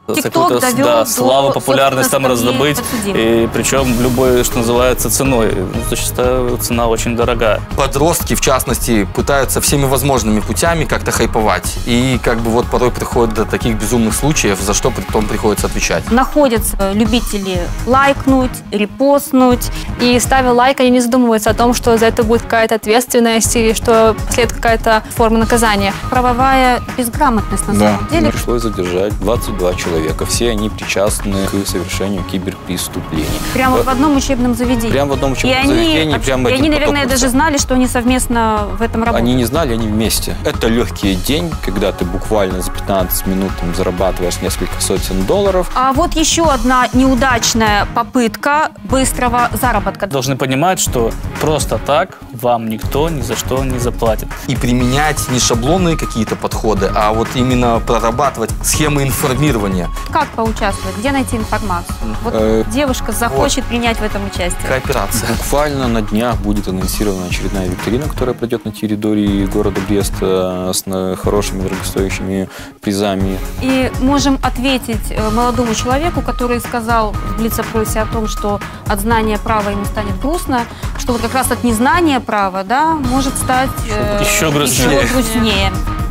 TikTok довел славу, популярность там раздобыть, и причем любой, что называется, ценой. Зачастую цена очень дорогая. Подростки, в частности, пытаются всеми возможными путями как-то хайповать. И как бы вот порой приходит до таких безумных случаев, за что потом приходится отвечать. Находятся любители лайкнуть, репостнуть, и ставя лайк, они не задумываются о том, что за это будет какая-то ответственность или что последует какая-то форма наказания. Правовая безграмотность на самом деле. Пришлось задержать 22 человека. Все они причастны к совершению киберпреступлений. Прямо в одном учебном заведении. Прямо в одном учебном заведении. И они, наверное, даже знали, что они совместно в этом работают. Они не знали, они вместе. Это легкий день, когда ты буквально за 15 минут зарабатываешь несколько сотен долларов. А вот еще одна неудачная попытка быстрого заработка. Должны понимать, что просто так вам никто ни за что не заплатит. И применять не шаблонные какие-то подходы, а вот именно прорабатывать схемы информирования. Как поучаствовать? Где найти информацию? Вот девушка захочет принять в этом участие. Кооперация. Буквально на днях будет анонсирована очередная викторина, которая пройдет на территории города Бреста с хорошими дорогостоящими призами. И можем ответить молодому человеку, который сказал в блиц-опросе о том, что от знания права ему станет грустно, что вот как раз от незнания права, да, может стать еще грустнее.